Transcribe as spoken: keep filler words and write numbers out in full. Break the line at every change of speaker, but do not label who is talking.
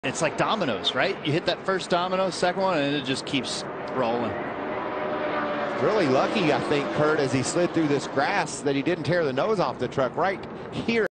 It's like dominoes, right? You hit that first domino, second one, and it just keeps rolling.
Really lucky, I think, Kurt, as he slid through this grass, that he didn't tear the nose off the truck right here.